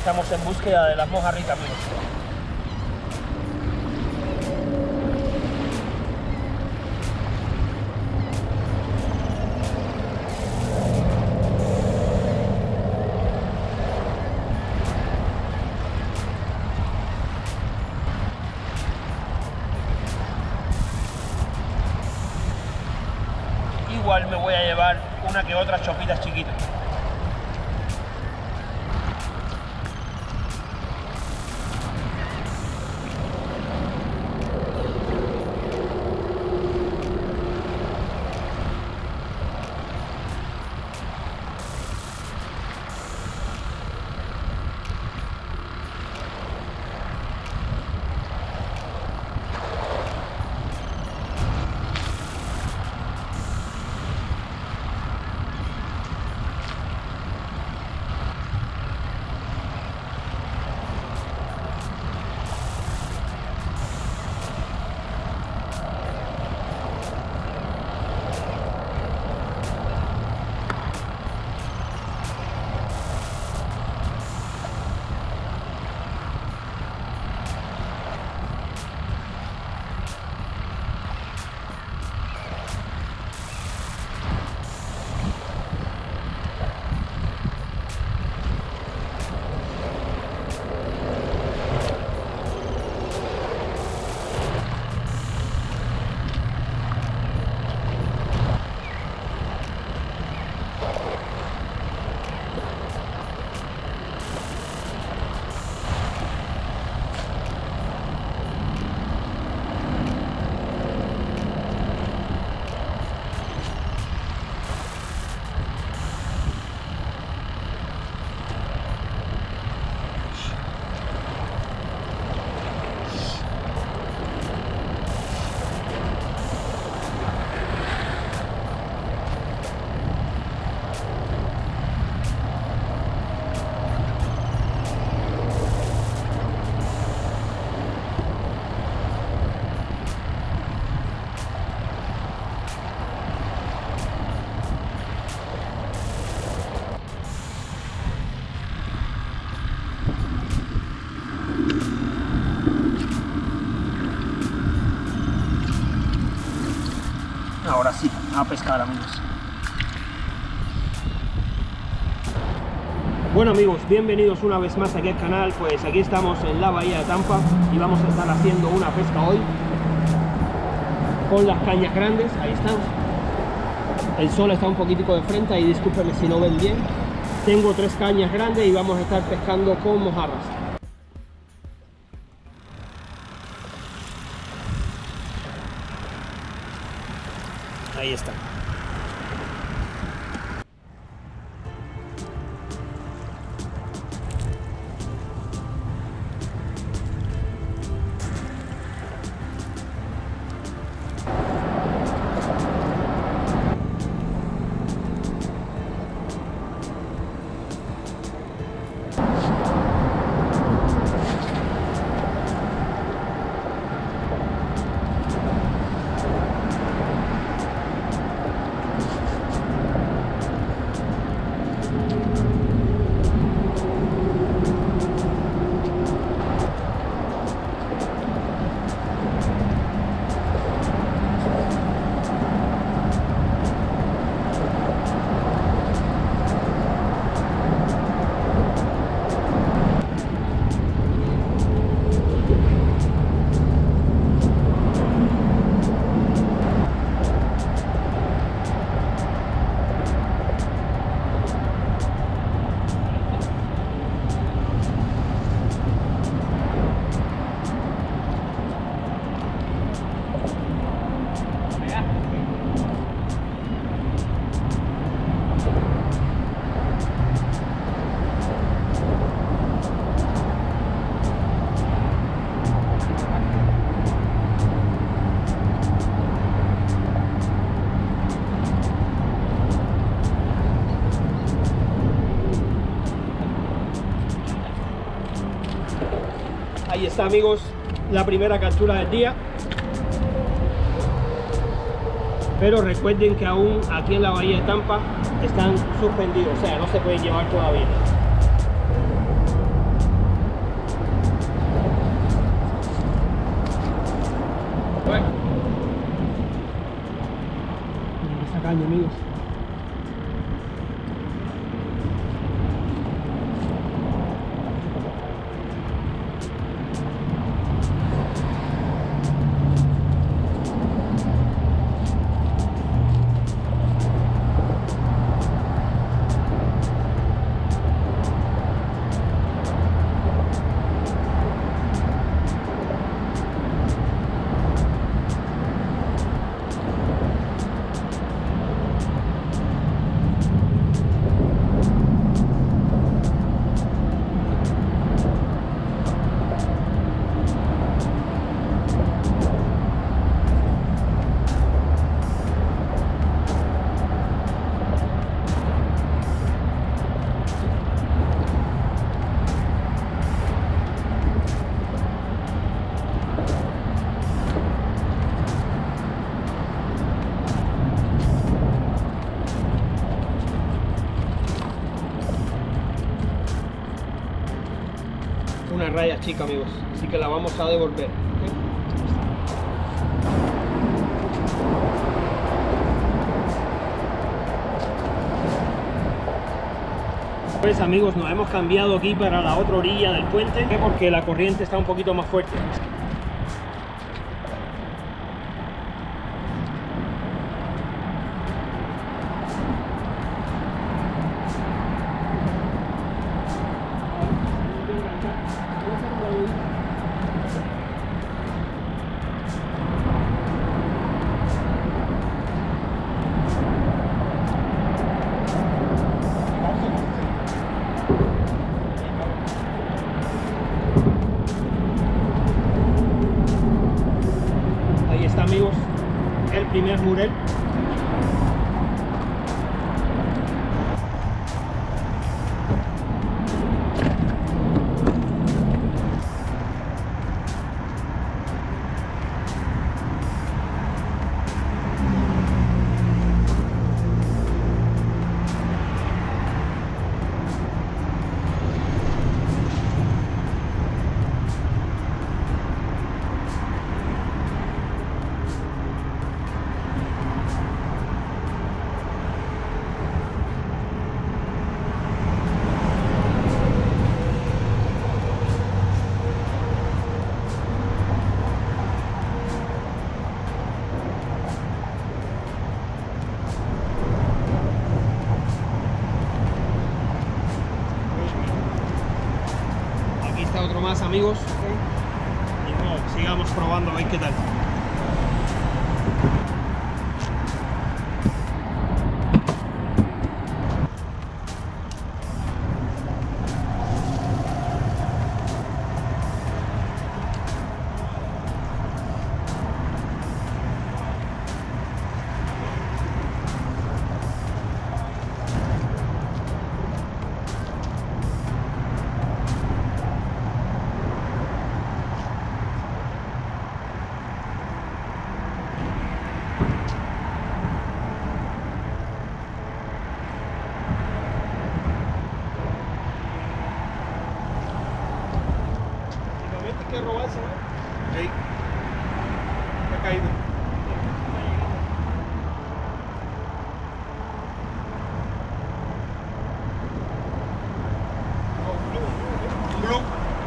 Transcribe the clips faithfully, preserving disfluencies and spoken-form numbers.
estamos en búsqueda de las mojarritas, amigos. Igual me voy a llevar una que otra chopitas chiquitas. Ahora sí, a pescar, amigos. Bueno, amigos, bienvenidos una vez más aquí al canal. Pues aquí estamos en la bahía de Tampa y vamos a estar haciendo una pesca hoy con las cañas grandes. Ahí están. El sol está un poquitico de frente, y discúlpenme si no ven bien. Tengo tres cañas grandes y vamos a estar pescando con mojarras. Ahí está. Ahí está, amigos, la primera captura del día. Pero recuerden que aún aquí en la bahía de Tampa están suspendidos, o sea, no se pueden llevar todavía. amigos. Una raya chica, amigos, así que la vamos a devolver. Pues amigos, nos hemos cambiado aquí para la otra orilla del puente porque la corriente está un poquito más fuerte. Ahí está, amigos, el primer murel. Otro más, amigos, y bueno, sigamos probando a ver qué tal. Que robarse, ¿no? Sí. Ha caído. Blue.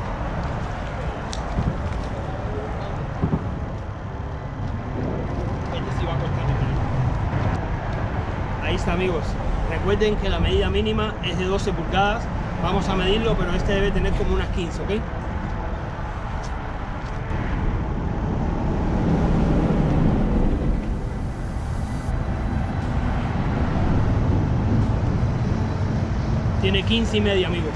Este sí va a cortar. Ahí está, amigos. Recuerden que la medida mínima es de doce pulgadas. Vamos a medirlo, pero este debe tener como unas quince, ¿ok? Tiene quince y media, amigos.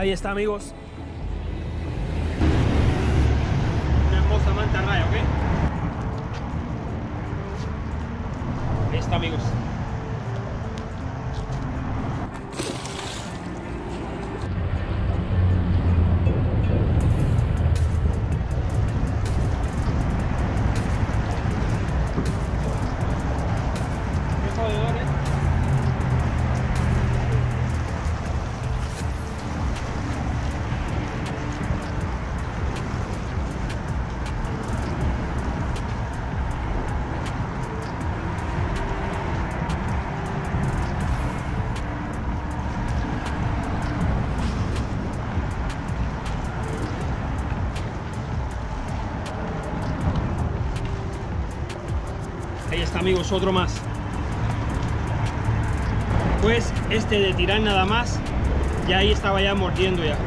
Ahí está, amigos. Una hermosa mantarraya, ¿ok? Ahí está, amigos. Qué jodedor, ¿eh? Ahí está, amigos, otro más. Pues este de tirar nada más, ya ahí estaba ya mordiendo ya.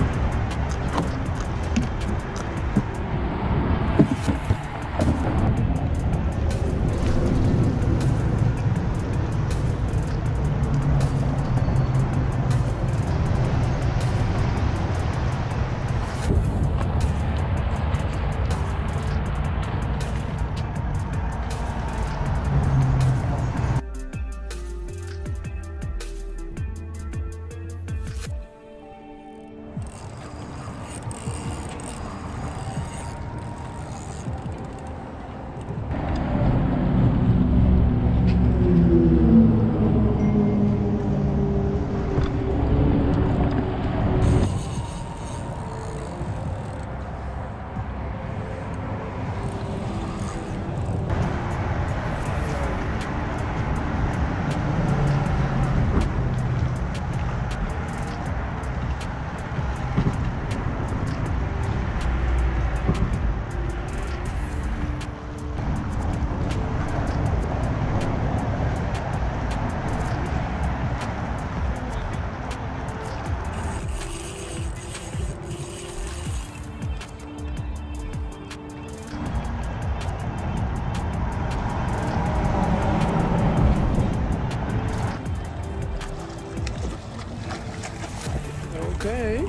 Okay.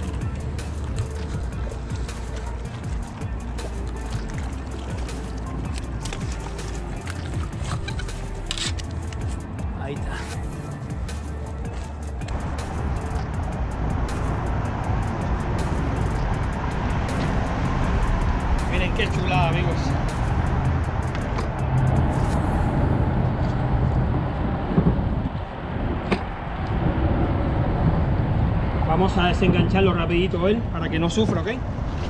Ahí está. Miren qué chulada, amigos. Vamos a desengancharlo rapidito él para que no sufra, ¿ok?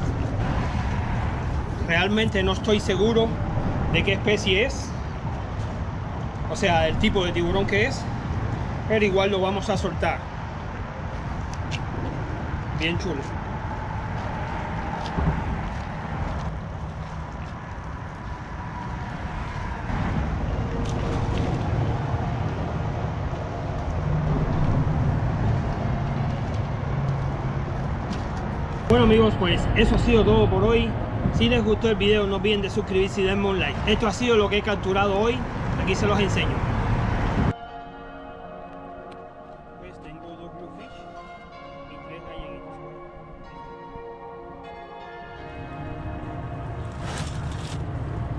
Realmente no estoy seguro de qué especie es, o sea, el tipo de tiburón que es, pero igual lo vamos a soltar. Bien chulo. Bueno, amigos, pues eso ha sido todo por hoy. Si les gustó el video, no olviden de suscribirse y darme un like. Esto ha sido lo que he capturado hoy. Aquí se los enseño.